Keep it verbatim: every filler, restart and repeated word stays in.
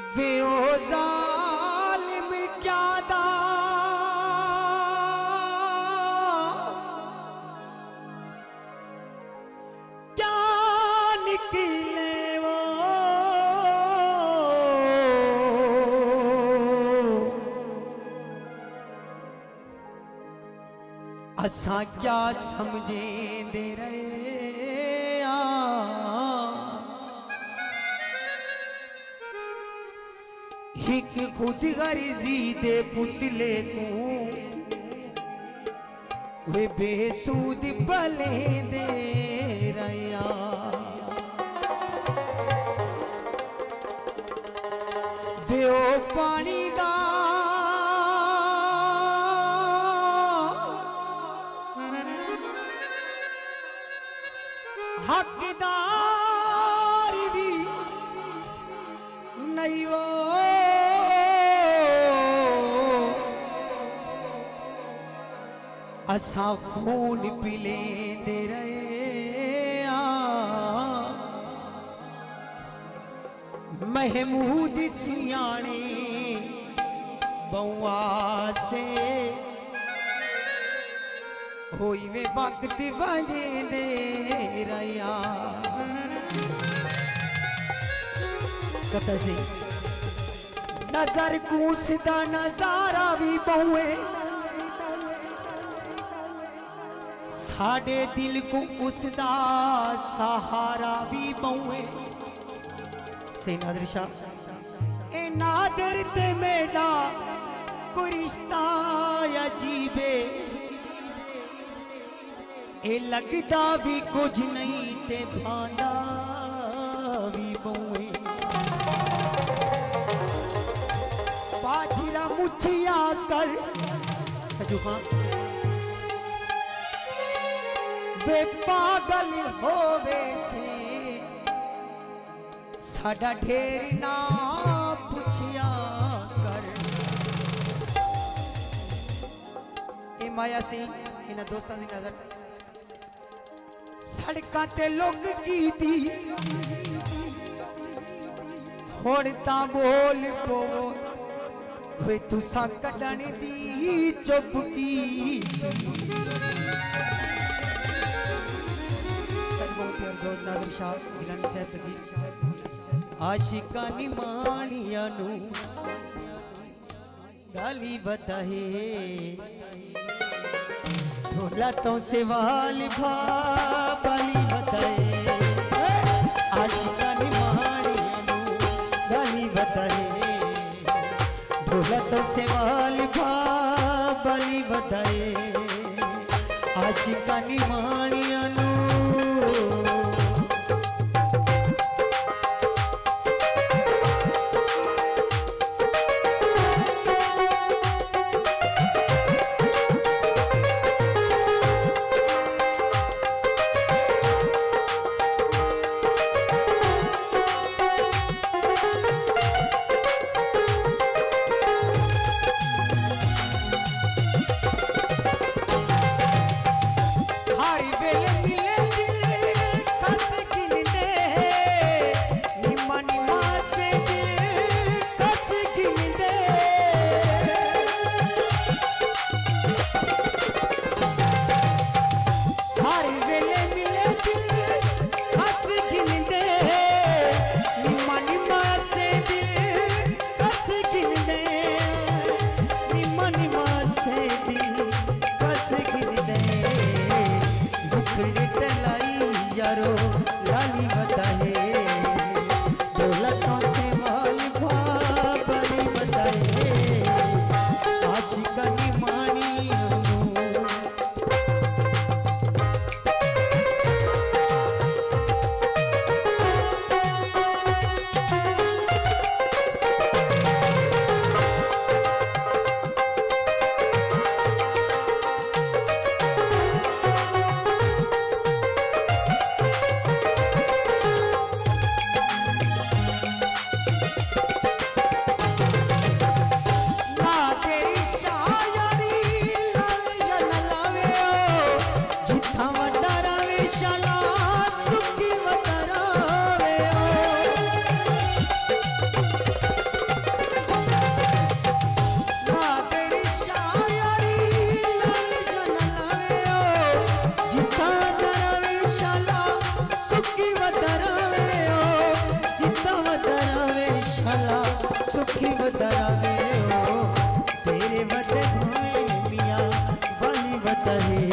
वे ओ जालिम क्या दा क्या निकले वो असा क्या समझे दे रहे एक खुद गर्जी दे पुतले को वे बेसूद भले दे रया वे ओ पानी दा हकदार भी नहीं वो असा खून पिले दे रहे महमूद सियाने बउआ से होई वे वक्त बजे दे रहा कत से नजर कूसदा नजारा भी बहुए साडे दिल को उसदा सहारा भी बहुए से नादर शाह ए नादर ते मेरा कोई रिश्ता अजीबे ए लगदा भी कुछ नहीं ते भांदा भी बहुए बाजीरा मुछिया कर सजू खां वे पागल होवे से साडा ढेर ना पुछिया कर ए माया सी इन दोस्तां दी नजर सड़कां ते लुक की दी हुण तां बोल पो वे तुसां कढण दी चुप की नादर शाह गिलानी साहब की आशिकानी मानिया नू गाली बताए ढोला तो सवाल भाली बताए आशिकानी मानिया नू गाली बताए ढोला तो सवाल भाली बताए आशिकानी मानिया नू लाली बताए दौलतों से माल भाली बताए आशिकानी मानी कहे